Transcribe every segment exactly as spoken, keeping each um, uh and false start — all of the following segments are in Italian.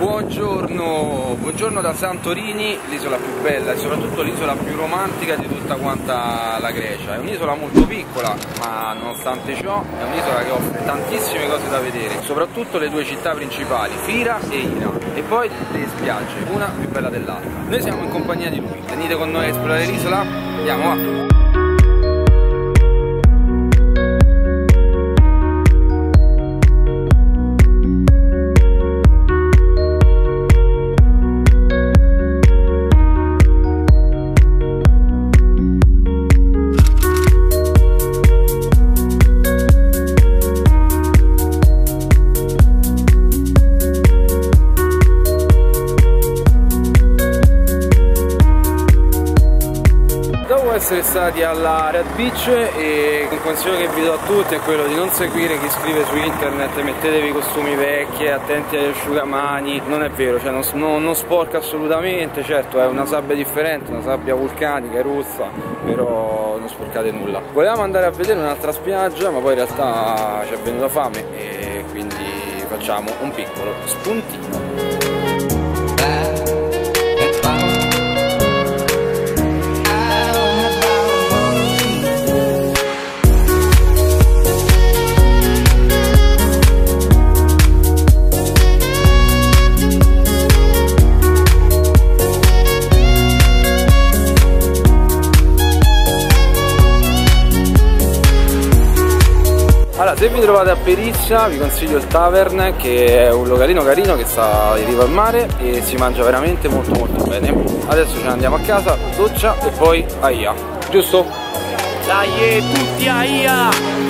Buongiorno, buongiorno da Santorini, l'isola più bella e soprattutto l'isola più romantica di tutta quanta la Grecia. È un'isola molto piccola, ma nonostante ciò è un'isola che offre tantissime cose da vedere, soprattutto le due città principali, Fira e Ira, e poi le spiagge, una più bella dell'altra. Noi siamo in compagnia di lui, venite con noi a esplorare l'isola? Andiamo, va! Essere stati alla Red Beach, e il consiglio che vi do a tutti è quello di non seguire chi scrive su internet mettetevi i costumi vecchi, attenti agli asciugamani. Non è vero, cioè non, non, non sporca assolutamente, certo è una sabbia differente, una sabbia vulcanica, eruzza, però non sporcate nulla. Volevamo andare a vedere un'altra spiaggia, ma poi in realtà ci è venuta fame e quindi facciamo un piccolo spuntino. Allora, se vi trovate a Perizia vi consiglio il Tavern, che è un localino carino che sta in riva al mare e si mangia veramente molto molto bene. Adesso ce ne andiamo a casa, doccia e poi aia, giusto? Dai tutti aia!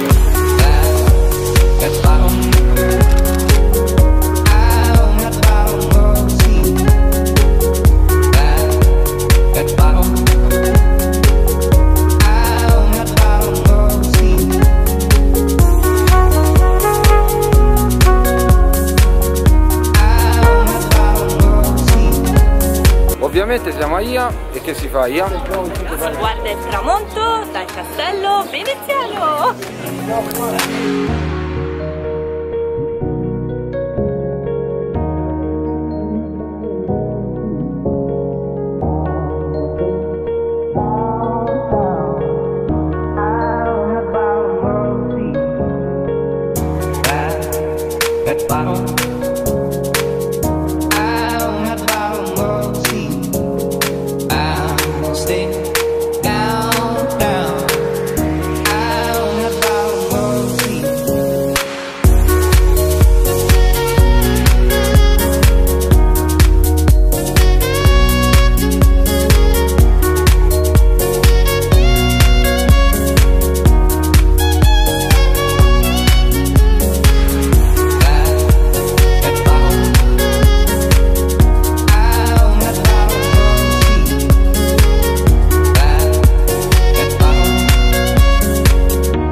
Ovviamente siamo a Ia, e che si fa a Ia? Si guarda il tramonto dal castello veneziano! That bottle